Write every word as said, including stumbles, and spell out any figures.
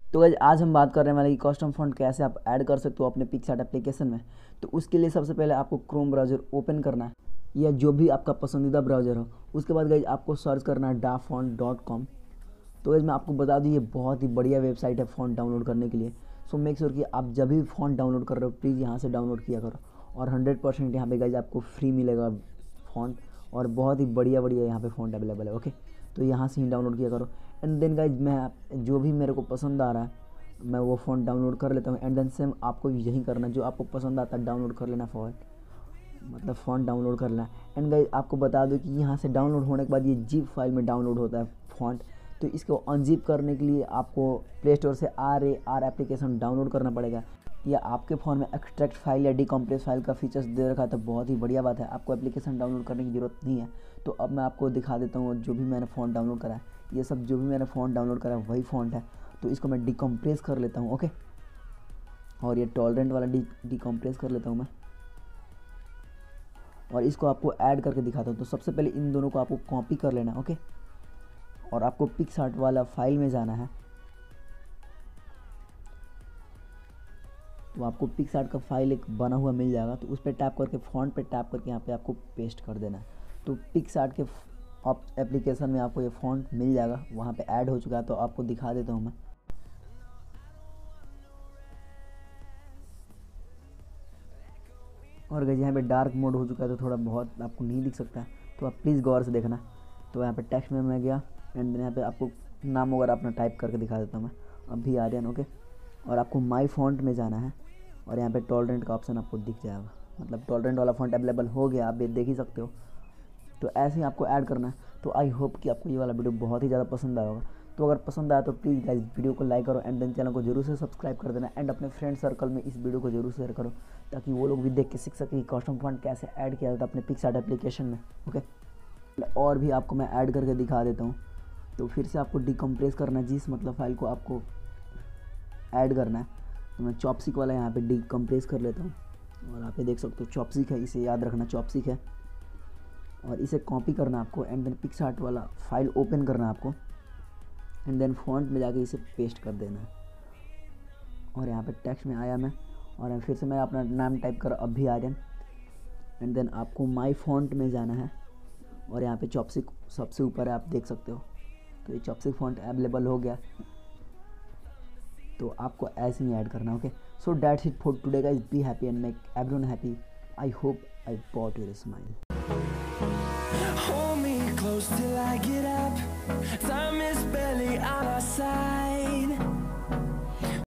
तो गाइस आज हम बात कर रहे हैं वाले कि कस्टम फॉन्ट कैसे आप ऐड कर सकते हो अपने पिक्सआर्ट एप्लीकेशन में। तो उसके लिए सबसे पहले आपको क्रोम ब्राउज़र ओपन करना है या जो भी आपका पसंदीदा ब्राउज़र हो। उसके बाद गाइस आपको सर्च करना है डा फॉन्ट डॉट कॉम। तो गाइस मैं आपको बता दूँ ये बहुत ही बढ़िया वेबसाइट है फ़ॉन्ट डाउनलोड करने के लिए। सो मेक श्योर कि आप जब भी फ़ॉन्ट डाउनलोड कर रहे हो प्लीज़ यहाँ से डाउनलोड किया करो। और हंड्रेड परसेंट यहाँ पे गाइस आपको फ्री मिलेगा फ़ॉन्ट, और बहुत ही बढ़िया बढ़िया यहाँ पे फ़ॉन्ट अवेलेबल है। ओके, तो यहाँ से ही डाउनलोड किया करो। एंड देन गाइज मैं जो भी मेरे को पसंद आ रहा है मैं वो फ़ॉन्ट डाउनलोड कर लेता हूँ। एंड देन सेम आपको यही करना है, जो आपको पसंद आता है डाउनलोड कर लेना फ़ॉन्ट, मतलब फ़ॉन्ट डाउनलोड कर लेना। एंड गाइज आपको बता दूँ कि यहाँ से डाउनलोड होने के बाद ये जिप फाइल में डाउनलोड होता है फ़ॉन्ट। तो इसको अनजिप करने के लिए आपको प्ले स्टोर से R A R application download करना पड़ेगा, या आपके फ़ोन में एक्सट्रैक्ट फाइल या डिकम्प्रेस फाइल का फीचर्स दे रखा है तो बहुत ही बढ़िया बात है, आपको एप्लीकेशन डाउनलोड करने की ज़रूरत नहीं है। तो अब मैं आपको दिखा देता हूँ जो भी मैंने फ़ॉन्ट डाउनलोड करा है, ये सब जो भी मैंने फ़ॉन्ट डाउनलोड करा है वही फ़ॉन्ट है। तो इसको मैं डिकम्प्रेस कर लेता हूँ। ओके, और ये टॉलरेंट वाला डी डिकम्प्रेस कर लेता हूँ मैं, और इसको आपको ऐड करके दिखाता हूँ। तो सबसे पहले इन दोनों को आपको कॉपी कर लेना है। ओके, और आपको पिक्सआर्ट वाला फाइल में जाना है। तो आपको पिक्सआर्ट का फाइल एक बना हुआ मिल जाएगा, तो उस पर टैप करके फ़ॉन्ट पे टैप करके यहाँ पे आपको पेस्ट कर देना है। तो पिक्सआर्ट के एप्लीकेशन में आपको ये फ़ॉन्ट मिल जाएगा, वहाँ पे ऐड हो चुका है। तो आपको दिखा देता हूँ मैं। और अगर यहाँ पे डार्क मोड हो चुका है तो थोड़ा बहुत आपको नहीं दिख सकता है, तो आप प्लीज़ गौर से देखना। तो यहाँ पे टेक्स्ट में मैं गया एंड यहाँ पे आपको नाम वगैरह अपना टाइप करके दिखा देता हूँ मैं, अभी आर्यन। ओके, और आपको माई फ़ॉन्ट में जाना है, और यहाँ पे टॉलरेंट का ऑप्शन आपको दिख जाएगा, मतलब टॉलरेंट वाला फ़ॉन्ट अवेलेबल हो गया, आप ये देख ही सकते हो। तो ऐसे ही आपको ऐड करना है। तो आई होप कि आपको ये वाला वीडियो बहुत ही ज़्यादा पसंद आया होगा। तो अगर पसंद आया तो प्लीज़ गाइस वीडियो को लाइक करो, एंड देन चैनल को जरूर से सब्सक्राइब कर देना। एंड अपने फ्रेंड सर्कल में इस वीडियो को जरूर शेयर करो, ताकि वो लोग भी देख के सीख सके कि कस्टम फॉन्ट कैसे ऐड किया जाता है अपने पिक्सआर्ट एप्लीकेशन में। ओके, और भी आपको मैं ऐड करके दिखा देता हूँ। तो फिर से आपको डिकम्प्रेस करना है, जिस मतलब फाइल को आपको ऐड करना है। तो मैं चॉपसिक वाला यहाँ पे डिकम्प्रेस कर लेता हूँ, और आप ये देख सकते हो चॉपसिक है, इसे याद रखना चॉपसिक है। और इसे कॉपी करना आपको, एंड देन पिक्सआर्ट वाला फाइल ओपन करना आपको, एंड देन फ़ॉन्ट में जाके इसे पेस्ट कर देना है। और यहाँ पे टेक्स्ट में आया मैं, और फिर से मैं अपना नाम टाइप कर अभी आर्यन। एंड देन आपको माई फ़ॉन्ट में जाना है, और यहाँ पे चॉपसिक सबसे ऊपर है, आप देख सकते हो। तो ये चॉपसिक फ़ॉन्ट अवेलेबल हो गया, तो आपको ऐसे ही ऐड करना। Okay, so that's it for today guys, be happy and make everyone happy. I hope I bought your smile. Hold me close till I get up. Time is